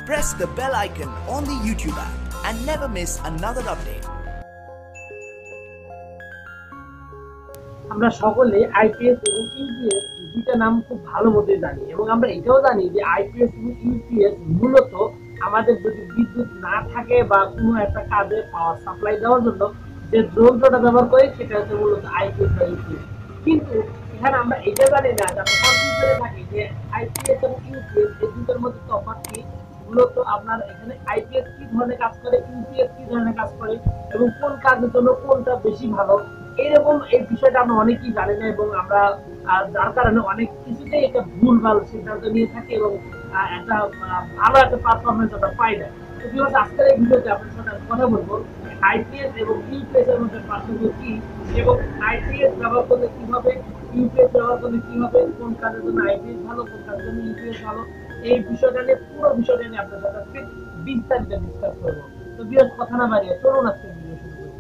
press the bell icon on the YouTube app and never miss another update. আমরা সকলে IPS এবং UPS দুইটা নাম খুব ভালো মতো জানি এবং আমরা এটাও জানি যে আইপিএস এবং ইউপিএস মূলত আমাদের যদি বিদ্যুৎ না থাকে বা কোনো একটা কাজে পাওয়ার সাপ্লাই দেওয়ার জন্য যে যন্ত্রটা ব্যবহার করি সেটা হচ্ছে মূলত আইপিএস বা ইউপিএস। কিন্তু এখানে আমরা এটা জানি না যে আমরা কনফিউশনে থাকি যে আইপিএস এবং ইউপিএস এই দুটোর মধ্যে তফাৎ কি। মূলত আপনার এখানে আইপিএস কি ধরনের কাজ করে, ইউপিএস কি ধরনের কাজ করে এবং কোন কাজের জন্য কোনটা বেশি ভালো, এরকম এই বিষয়টা আমরা অনেকেই জানি না এবং আমরা যার কারণে অনেক কিছুতেই একটা ভুলভাল সিদ্ধান্ত নিয়ে থাকি এবং একটা ভালো একটা পারফরমেন্স আমরা পাই না। তো বিকজ আজকের এই ভিডিওতে আপনার সাথে কথা বলবো আইপিএস এবং ইউপিএস এর মধ্যে পার্থক্য কি এবং আইপিএস ব্যবহার করলে কি হবে, ইউপিএস ব্যবহার করলে কি হবে, কোন কাজের জন্য আইপিএস ভালো, কোন কাজের জন্য ইউপিএস ভালো, এই বিষয়টা নিয়ে পুরো বিষয়টা নিয়ে আপনার সাথে আজকে বিস্তারিত ডিসকাস করবো। তো বিকজ কথা না বাড়িয়ে চলুন আজকে ভিডিও শুরু করি।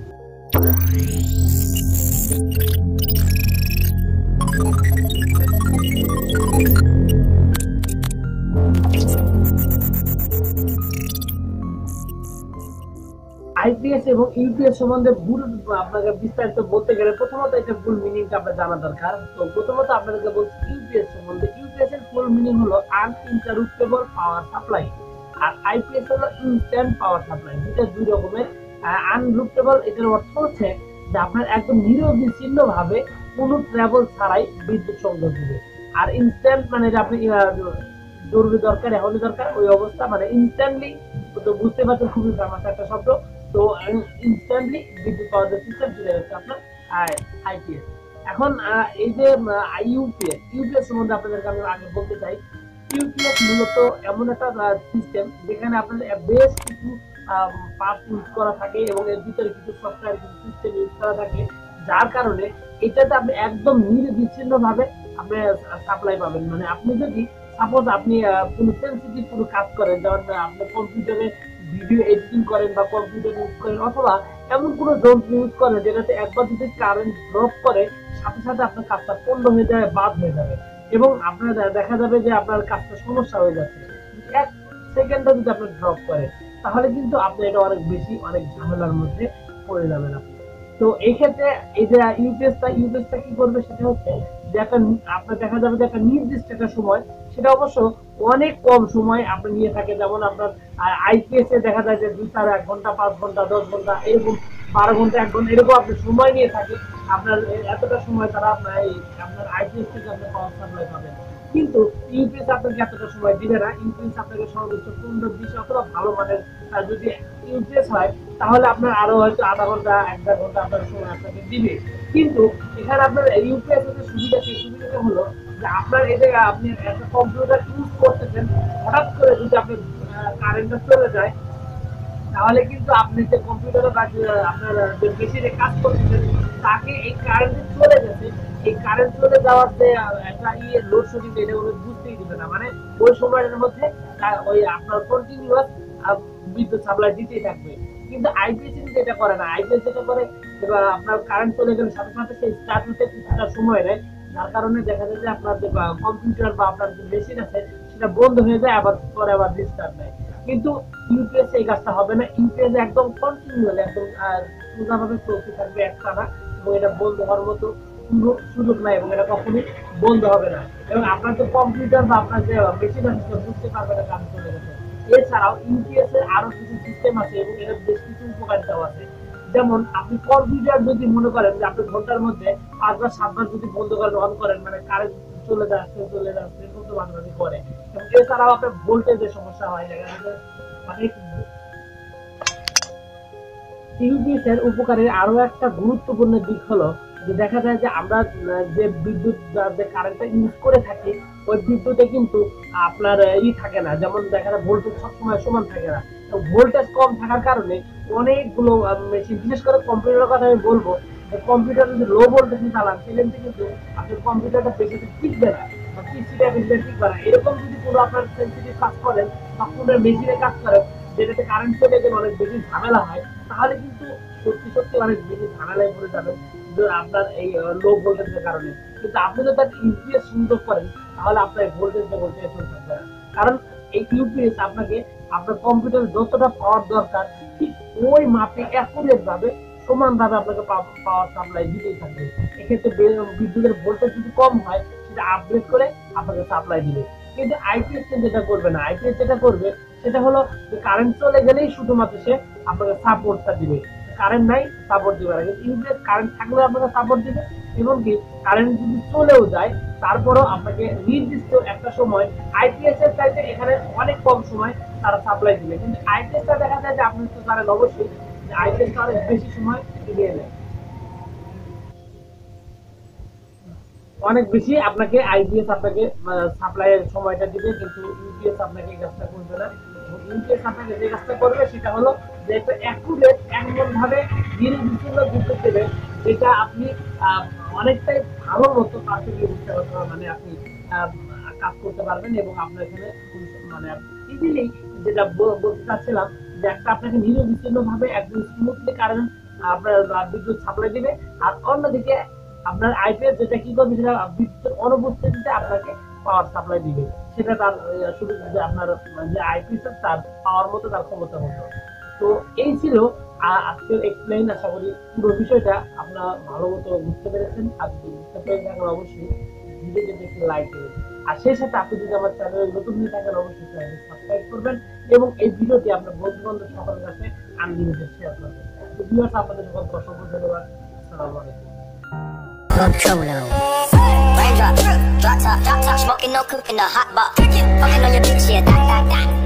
আইপিএস এবং ইউপিএস সম্বন্ধে ভুল আপনাকে বিস্তারিত বলতে গেলে প্রথমত এটা ফুল মিনিংটা আপনার জানা দরকার। তো প্রথমত আপনাদেরকে বলছি ইউপিএস সম্বন্ধে। ইউপিএস এর ফুল মিনিং হলো আনইন্টারাপ্টেবল পাওয়ার সাপ্লাই আর আইপিএস হলো ইনস্ট্যান্ট পাওয়ার সাপ্লাই। দুটো দুই রকমের। আনইন্টারাপ্টেবল এটার অর্থ হচ্ছে যে আপনার একদম নিরবিচ্ছিন্ন ভাবে কোনো ট্রাভেল ছাড়াই বিদ্যুৎ সংযোগ দিবে। আর ইনস্ট্যান্ট মানে আপনি জরুরি দরকার এখনই দরকার ওই অবস্থা মানে ইনস্ট্যান্টলি। তো বুঝতে পারছেন খুবই ফেমাস একটা শব্দ। তো ইনস্ট্যান্টলি বিদ্যুৎ পাওয়ার যে সিস্টেম সেটা হচ্ছে আপনার আইপিএস। এখন এই যে ইউপিএস সম্বন্ধে আপনাদেরকে আমি আগে বলতে চাই। ইউপিএস মূলত এমন একটা সিস্টেম যেখানে আপনাদের বেশ কিছু পার্ট ইউজ করা থাকে এবং এর ভিতরে কিছু সফটওয়্যার কিছু সিস্টেম ইউজ করা থাকে, যার কারণে এটাতে আপনি একদম নিরবিচ্ছিন্ন ভাবে আপনি সাপ্লাই পাবেন। মানে আপনি যদি সাপোজ আপনি কোনো সেন্সিটিভ কোনো কাজ করেন, যেমন আপনি কম্পিউটারে ভিডিও এডিটিং করেন বা কম্পিউটার ইউজ করেন অথবা এমন কোনো যন্ত্র ইউজ করেন যেটাতে একবার যদি কারেন্ট ড্রপ করে সাথে সাথে আপনার কাজটা পণ্ড হয়ে যাবে, বাদ হয়ে যাবে এবং আপনার দেখা যাবে যে আপনার কাজটা সমস্যা হয়ে যাচ্ছে। এক সেকেন্ডে যদি আপনার ড্রপ করে তাহলে কিন্তু আপনি এটা অনেক বেশি অনেক ঝামেলার মধ্যে পড়ে যাবেন আপনি। তো এই ক্ষেত্রে এই যে ইউপিএসটা কি করবে সেটা হচ্ছে যে একটা আপনার দেখা যাবে যে একটা নির্দিষ্ট একটা সময়, সেটা অবশ্য অনেক কম সময় আপনি নিয়ে থাকে। যেমন আপনার আইপিএস এ দেখা যায় যে 2-4 ঘন্টা 5 ঘন্টা 10 ঘন্টা এরকম 12 ঘন্টা 1 ঘন্টা এরকম আপনি সময় নিয়ে থাকে। আপনার এতটা সময় তারা আপনার আইপিএস থেকে আপনি পাওয়ার সাপ্লাই পাবেন। কিন্তু ইউপিএস আপনাকে এতটা সময় দিবে না। ইউপিএস আপনাকে সর্বোচ্চ 15-20 অথবা ভালো মানের যদি ইউপিএস হয় তাহলে আপনার আরো হয়তো আধা ঘন্টা 1-1.5 ঘন্টা আপনার সময় আপনাকে দিবে। কিন্তু এখানে আপনার ইউপিএস এর সুবিধাটা হলো যে আপনার এই জায়গায় আপনি একটা কম্পিউটার ইউজ করতেছেন, হঠাৎ করে যদি আপনি কারেন্টটা চলে যায় তাহলে কিন্তু আপনি যে কম্পিউটারে বা আপনার যে মেশিনে কাজ করতেছেন তাকে এই কারেন্ট চলে গেছে, এই কারেন্ট চলে যাওয়ার যে একটা লোডশেডিং এটা ওরা বুঝতেই দিবে না। মানে ওই সময়ের মধ্যে ওই আপনার কন্টিনিউয়াস বিদ্যুৎ সাপ্লাই দিতেই থাকবে। কিন্তু আইপিএস কিন্তু এটা করে না। আইপিএস যেটা করে আপনার কারেন্ট চলে গেলে সাথে সাথে সেই স্টার্ট হতে কিছুটা সময় নেয়, যার কারণে দেখা যায় যে আপনার যে কম্পিউটার বা আপনার যে মেশিন আছে সেটা বন্ধ হয়ে যায়, আবার পরে আবার রিস্টার্ট নেয়। কিন্তু ইউপিএস এই কাজটা হবে না। ইউপিএস একদম কন্টিনিউয়ালি একদম সোজাভাবে চলতে থাকবে একটানা এবং এটা বন্ধ হওয়ার মতো কোনো সুযোগ নাই এবং এটা কখনোই বন্ধ হবে না। এবং আপনার যে কম্পিউটার বা আপনার যে মেশিন আছে সেটা বুঝতে পারবে না কাজ চলে গেছে। এছাড়াও ইউপিএস এর আরো কিছু সিস্টেম আছে এবং এর বেশ কিছু উপকারিতাও আছে। যেমন আপনি কম্পিউটার যদি মনে করেন যে আপনি ঘন্টার মধ্যে 5-7 বার যদি বন্ধ করেন অন করেন মানে কারেন্ট চলে যাচ্ছে কত মাঝে করে। এবং এছাড়াও আপনার ভোল্টেজের সমস্যা হয় অনেক। ইউপিএস এর উপকারের আরো একটা গুরুত্বপূর্ণ দিক হলো যে দেখা যায় যে আমরা যে বিদ্যুৎ যে কারেন্টটা ইউজ করে থাকি ওই বিদ্যুতে কিন্তু আপনার থাকে না, যেমন দেখা যায় ভোল্টেজ সবসময় সমান থাকে না। তো ভোল্টেজ কম থাকার কারণে অনেকগুলো মেশিন, বিশেষ করে কম্পিউটারের কথা আমি বলবো যে কম্পিউটার যদি লো ভোল্টেজে চালান সেক্ষেত্রে কিন্তু আপনার কম্পিউটারটা বেশি টিকবে না বা পিসিটা বেশি টিকবে না। এরকম যদি কোনো আপনার সেন্সিটিভ কাজ করেন বা কোনো মেশিনে কাজ করেন যেটাতে কারেন্ট চলে গেলে অনেক বেশি ঝামেলা হয় তাহলে কিন্তু সত্যি অনেক বেশি ঝামেলায় পড়ে যাবেন আপনার এই লো ভোল্টেজের কারণে। কিন্তু আপনি যদি তার ইউপিএস সংযোগ করেন তাহলে আপনার ভোল্টেজ চলতে থাকবে না। কারণ এই ইউপিএস আপনাকে আপনার কম্পিউটারে যতটা পাওয়ার দরকার ঠিক ওই মাপে অ্যাকুরেট ভাবে সমান ভাবে আপনাকে পাওয়ার সাপ্লাই দিতেই থাকবে। এক্ষেত্রে বিদ্যুতের ভোল্টেজ যদি কম হয় সেটা আপগ্রেড করে আপনাকে সাপ্লাই দিবে। কিন্তু আইপিএস যেটা করবে না, আইপিএস যেটা করবে সেটা হলো যে কারেন্ট চলে গেলেই শুধুমাত্র সে আপনাকে সাপোর্টটা দিবে, কারেন্ট নাই সাপোর্ট দিবে না। কিন্তু ইউপিএস কারেন্ট থাকলেও আপনাকে সাপোর্ট দিবে, এবং কি কারেন্ট যদি চলেও যায় তারপরেও আপনাকে নির্দিষ্ট একটা সময় আইপিএস এর চাইতে এখানে অনেক কম সময় তারা সাপ্লাই দিবে। কিন্তু আইপিএসটা দেখা যায় যে আপনি তো জানেন অবশ্যই যে আইপিএসটা অনেক বেশি সময় এগিয়ে নেয়, অনেক বেশি আপনাকে আইপিএস আপনাকে সাপ্লাইয়ের সময়টা দিবে, কিন্তু ইউপিএস আপনাকে এই কাজটা করবে না। ইউপিএস আপনাকে যে কাজটা করবে সেটা হলো যে একটা অ্যাকুরেট এমন ভাবে নির্বিচ্ছিন্ন বিদ্যুৎ দেবে যেটা আপনি অনেকটাই ভালো মতো পারফেক্টলি বুঝতে পারবেন, মানে আপনি কাজ করতে পারবেন। এবং আপনার এখানে মানে ইজিলি যেটা বলতে চাচ্ছিলাম যে একটা আপনাকে নির্বিচ্ছিন্ন ভাবে একদম স্মুথলি কারেন্ট আপনার বিদ্যুৎ সাপ্লাই দিবে, আর অন্যদিকে আপনার আইপিএস যেটা কি করবে সেটা বিদ্যুতের অনুপস্থিতিতে আপনাকে পাওয়ার সাপ্লাই দিবে। সেটা তার শুধু যে আপনার যে আইপিএস তার পাওয়ার মতো তার ক্ষমতা মতো। তো এই ছিল আজকের এক্সপ্লেইন। আশা করি পুরো বিষয়টা আপনারা ভালো মতো বুঝতে পেরেছেন। আর যদি বুঝতে পেরে থাকেন অবশ্যই ভিডিওতে একটি লাইক দেবেন, আর সেই সাথে আপনি যদি আমার চ্যানেলে নতুন হয়ে থাকেন অবশ্যই চ্যানেলটি সাবস্ক্রাইব করবেন, এবং এই ভিডিওটি আপনার বন্ধু বান্ধব সকলের কাছে আনলিমিটেড শেয়ার করবেন। তো ভিউয়ার্স, আপনাদের সকলকে অসংখ্য ধন্যবাদ। আসসালামু আলাইকুম। Controlo. Raindrop, drop top, smoking, no cooking, the hot box. Fucking on your bitch, yeah, that.